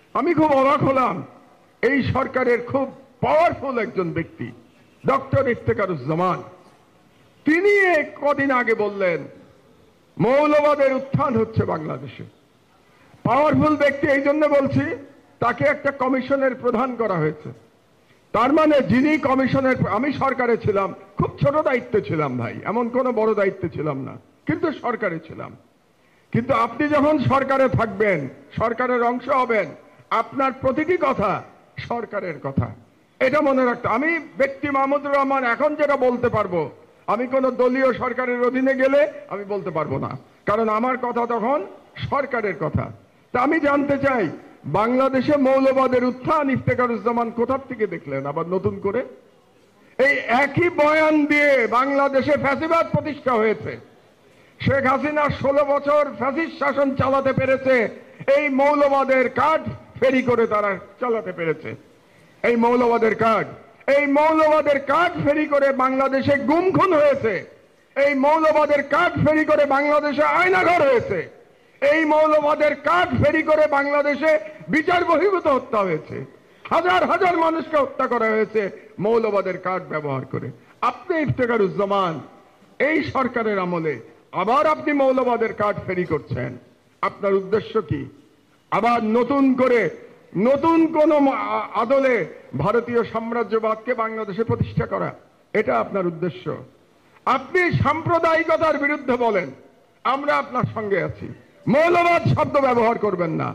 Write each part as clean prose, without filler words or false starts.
আমি খুব অবাক হলাম, এই সরকারের খুব পাওয়ারফুল একজন ব্যক্তি ডক্টর ইফতেখারুজ্জামান, তিনি কদিন আগে বললেন মৌলবাদের উত্থান হচ্ছে বাংলাদেশে। পাওয়ারফুল ব্যক্তি এই জন্য বলছি, তাকে একটা কমিশনের প্রধান করা হয়েছে। তার মানে যিনি কমিশনের, আমি সরকারে ছিলাম, খুব ছোট দায়িত্বে ছিলাম ভাই, এমন কোনো বড় দায়িত্বে ছিলাম না, কিন্তু সরকারে ছিলাম। কিন্তু আপনি যখন সরকারে থাকবেন, সরকারের অংশ হবেন, আপনার প্রতিটি কথা সরকারের কথা, এটা মনে রাখতে। আমি ব্যক্তি মাহমুদুর রহমান এখন যেটা বলতে পারবো, আমি কোন দলীয় সরকারের অধীনে গেলে আমি বলতে পারবো না, কারণ আমার কথা তখন সরকারের কথা। তা আমি জানতে চাই, বাংলাদেশে মৌলবাদের উত্থান ইফতেখারুজ্জামান কোথার থেকে দেখলেন আবার নতুন করে? এই একই বয়ান দিয়ে বাংলাদেশে ফ্যাসিবাদ প্রতিষ্ঠা হয়েছে। শেখ হাসিনা 16 বছর ফ্যাসিস্ট শাসন চালাতে পেরেছে, এই মৌলবাদের কার্ড ফেরি করে তারা চালাতে পেরেছে। এই মৌলবাদের কার্ড ফেরি করে বাংলাদেশে গুম খুন হয়েছে, এই মৌলবাদের কার্ড ফেরি করে বাংলাদেশে আয়নাঘর হয়েছে, এই মৌলবাদের কার্ড ফেরি করে বাংলাদেশে বিচার বহির্ভূত হত্যা হয়েছে, হাজার হাজার মানুষকে হত্যা করা হয়েছে মৌলবাদের কার্ড ব্যবহার করে। আপনি ইফতেখারুজ্জামান এই সরকারের আমলে আবার আপনি মৌলবাদের কার্ড ফেরি করছেন, আপনার উদ্দেশ্য কি? আবার নতুন করে নতুন কোন আদলে ভারতীয় সাম্রাজ্যবাদকে বাংলাদেশে প্রতিষ্ঠা করা, এটা আপনার উদ্দেশ্য? আপনি সাম্প্রদায়িকতার বিরুদ্ধে বলেন, আমরা আপনার সঙ্গে আছি। মৌলবাদ শব্দ ব্যবহার করবেন না।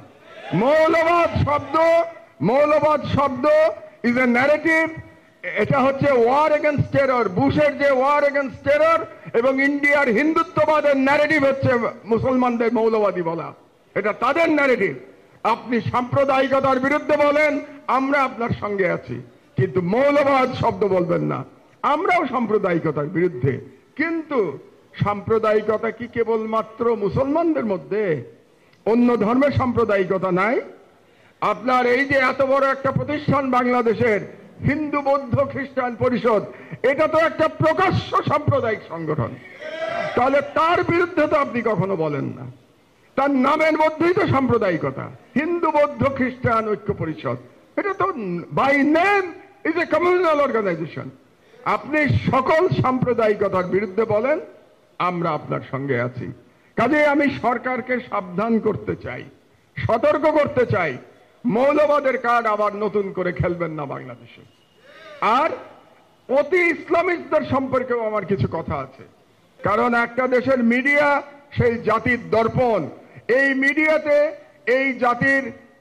মৌলবাদ শব্দ ইজ এ ন্যারেটিভ। এটা হচ্ছে ওয়ার এগেনস্ট টেরর, বুশের যে ওয়ার এগেনস্ট টেরর এবং ইন্ডিয়ার হিন্দুত্ববাদের ন্যারেটিভ হচ্ছে মুসলমানদের মৌলবাদী বলা, এটা তাদের ন্যারেটিভ। আপনি সাম্প্রদায়িকতার বিরুদ্ধে বলেন, আমরা আপনার সঙ্গে আছি, কিন্তু মৌলবাদ শব্দ বলবেন না। আমরাও সাম্প্রদায়িকতার বিরুদ্ধে, কিন্তু সাম্প্রদায়িকতা কি কেবলমাত্র মুসলমানদের মধ্যে? অন্য ধর্মের সাম্প্রদায়িকতা নাই? আপনার এই যে এত বড় একটা প্রতিষ্ঠান বাংলাদেশের হিন্দু বৌদ্ধ খ্রিস্টান পরিষদ, এটা তো একটা প্রকাশ্য সাম্প্রদায়িক সংগঠন, তাহলে তার বিরুদ্ধে তো আপনি কখনো বলেন না। তার নামের মধ্যেই তো সাম্প্রদায়িকতা, হিন্দু বৌদ্ধ খ্রিস্টান ঐক্য পরিষদ, এটা তো by name is a communal organization. আপনি সকল সাম্প্রদায়িকতার বিরুদ্ধে বলেন, আমরা আপনার সঙ্গে আছি। কাজেই আমি সরকারকে সাবধান করতে চাই, সতর্ক করতে চাই, মৌলবাদের কার্ড আবার নতুন করে খেলবেন না বাংলাদেশে। আর অতি ইসলামিকদের সম্পর্কেও আমার কিছু কথা আছে, কারণ একটা দেশের মিডিয়া সেই জাতির দর্পণ। এই মিডিয়াতে এই জাতির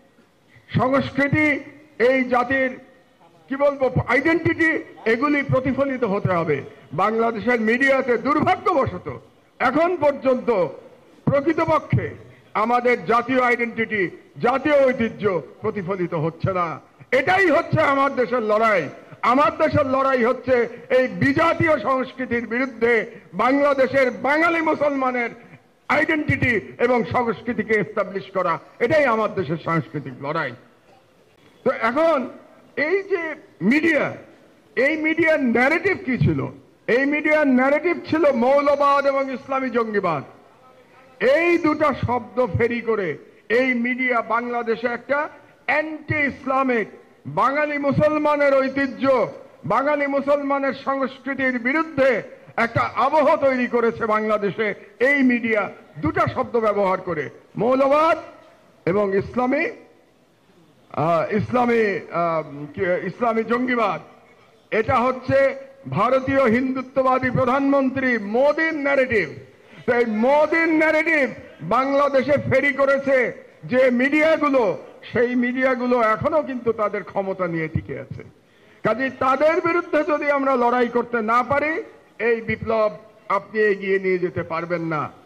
সংস্কৃতি, এই জাতির কি বলবো আইডেন্টিটি, এগুলি প্রতিফলিত হতে হবে। বাংলাদেশের মিডিয়াতে দুর্ভাগ্যবশত এখন পর্যন্ত প্রকৃতপক্ষে আমাদের জাতীয় আইডেন্টিটি, জাতীয় ঐতিহ্য প্রতিফলিত হচ্ছে না। এটাই হচ্ছে আমার দেশের লড়াই। আমার দেশের লড়াই হচ্ছে এই বিজাতীয় সংস্কৃতির বিরুদ্ধে বাংলাদেশের বাঙালি মুসলমানের আইডেন্টিটি এবং সংস্কৃতিকে এস্টাবলিশ করা, এটাই আমার দেশের সাংস্কৃতিক লড়াই। তো এখন এই যে মিডিয়া, এই মিডিয়ার ন্যারেটিভ কি ছিল? এই মিডিয়ার ন্যারেটিভ ছিল মৌলবাদ এবং ইসলামী জঙ্গিবাদ। এই দুটা শব্দ ফেরি করে এই মিডিয়া বাংলাদেশে একটা অ্যান্টি ইসলামিক, বাঙালি মুসলমানের ঐতিহ্য, বাঙালি মুসলমানের সংস্কৃতির বিরুদ্ধে একটা আবহ তৈরি করেছে বাংলাদেশে। এই মিডিয়া দুটা শব্দ ব্যবহার করে, মৌলবাদ এবং ইসলামী জঙ্গিবাদ। এটা হচ্ছে ভারতীয় হিন্দুত্ববাদী প্রধানমন্ত্রী মোদির ন্যারেটিভ। এই মোদির ন্যারেটিভ বাংলাদেশে ফেরি করেছে যে মিডিয়াগুলো, সেই মিডিয়াগুলো এখনো কিন্তু তাদের ক্ষমতা নিয়ে টিকে আছে। কাজে তাদের বিরুদ্ধে যদি আমরা লড়াই করতে না পারি, এই বিপ্লব আপনি এগিয়ে নিয়ে যেতে পারবেন না।